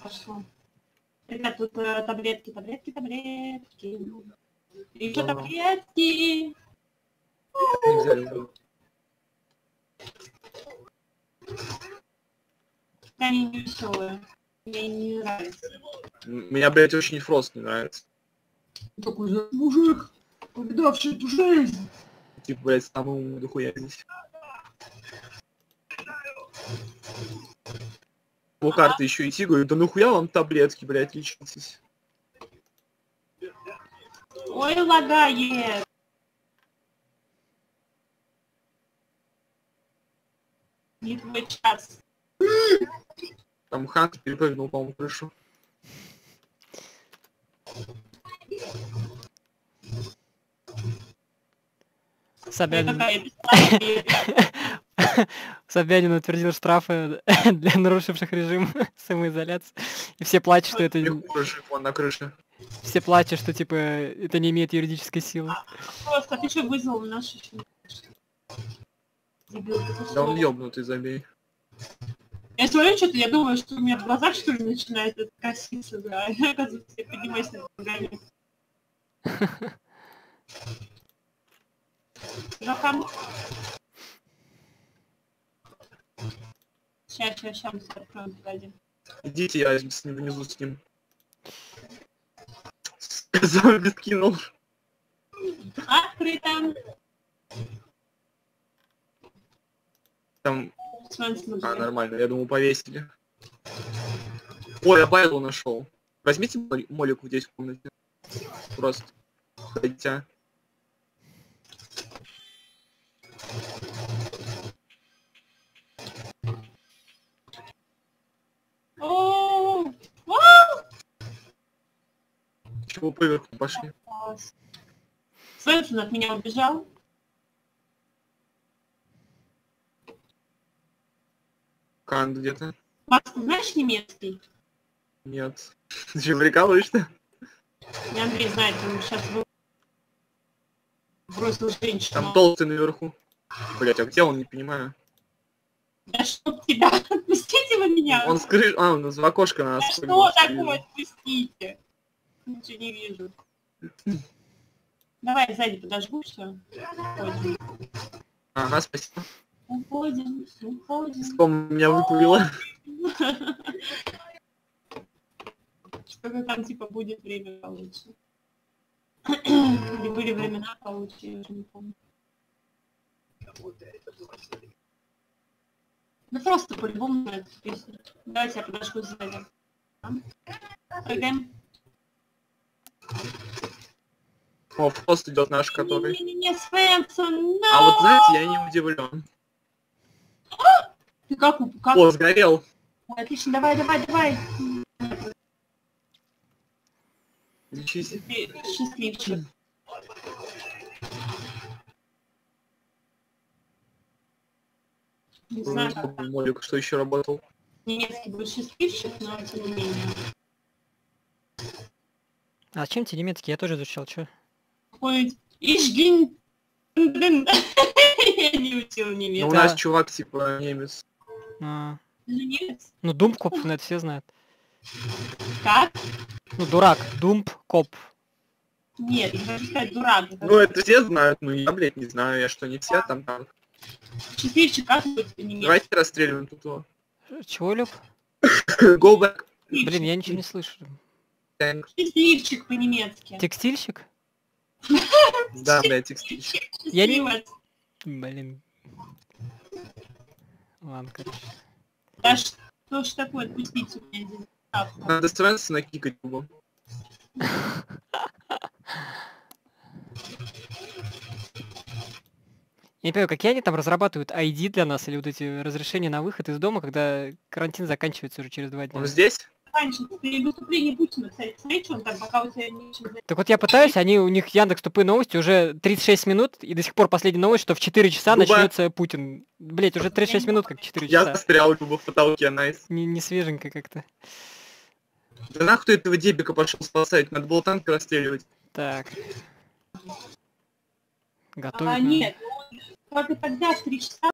пошло. Ребят, тут таблетки. Еще таблетки. Не взяли. Они не веселые. Мне не нравится. Меня, блядь, очень Фрост не нравится. Такой же мужик, повидавший эту жизнь. Типа, блядь, самому дохуя здесь. По карты еще идти, говорю, да нахуя вам таблетки, блядь, лечитесь. Ой, лагает. Не твой час. Там Хант перепрыгнул, по-моему, крышу. Собянин утвердил штрафы для нарушивших режим самоизоляции. И все плачут, что это... Он на крыше. Все плачут, что типа это не имеет юридической силы. Просто ты что вызвал нашу... Да он ёбнутый, забей. Я смотрю, что-то, я думаю, что у меня в глазах, что ли, начинает это краситься, да. Я, оказывается, я поднимаюсь на программе. Жахам. Сейчас мы все откроем, погоди. Идите, я с ним внизу с ним. Зомби скинул. Открыто. Там... А, нормально, я думал, повесили. Ой, я Байлу нашел. Возьмите молику здесь в комнате. Просто. Хотя. Чего поверху пошли? Свенсон от меня убежал. Кант где-то? Макс, ты знаешь немецкий? Нет. Ты что, прикалываешься? Не Андрей знает, он сейчас бросил женщину. Там толстый наверху. Блять, а где он, не понимаю. Да чтоб тебя, отпустите вы меня. Он с крыши... А, он из окошка на нас. Да что такое, отпустите. Ничего не вижу. Давай сзади подожгу, все. Уходим. Ага, спасибо. Уходим. Ском меня выпалило. Что-то там типа будет время получше. Или были времена получше, я уже не помню. Ну просто по-любому на эту песню. Давайте я подожгу сзади. Прыгаем. О, Фрост идет наш, который. Не, Свенсон, но... А вот знаете, я не удивлен. Ты как? О, сгорел. Отлично, давай. Лечись. Счастливчик. Не знаю, как там. Молик, что еще работал? Немецкий был счастливчик, но тем не менее. А чем тебе немецкий? Я тоже изучал, чё? Ой, Ишгин. Я не учил Ну, немецкий. у нас чувак типа немец. А. Ты же немец? Ну, Думпкопф, это все знают. Как? Ну, дурак, Думпкопф. Нет, я хочу сказать дурак. Ну, это все знают, но я, блядь, не знаю, я что, не все там. Счастливчик, как будет немецкий? Давайте расстреливаем тут его. Чего, Люб? Go back. Блин, я ничего не слышу. Счастливчик по-немецки. Текстильщик? Да, блядь, текстильщик. Я не... Блин. Ладно, короче. Да что ж такое, отпустите меня здесь. Надо Свенсона кикать его. Я не понимаю, какие они там разрабатывают ID для нас или вот эти разрешения на выход из дома, когда карантин заканчивается уже через 2 дня. Он здесь? Раньше при выступлении Путина, кстати, смотри, что он там, пока у тебя ничего... Так вот я пытаюсь, у них Яндекс тупые новости, уже 36 минут, и до сих пор последняя новость, что в 4 часа начнется Путин. Блять, уже 36 минут как 4 часа. Я застрял в потолке, найс. Не свеженько как-то. Да нахуй ты этого дебика пошел спасать, надо было танки расстреливать. Так. Готовить. Нет, как и тогда в 3 часа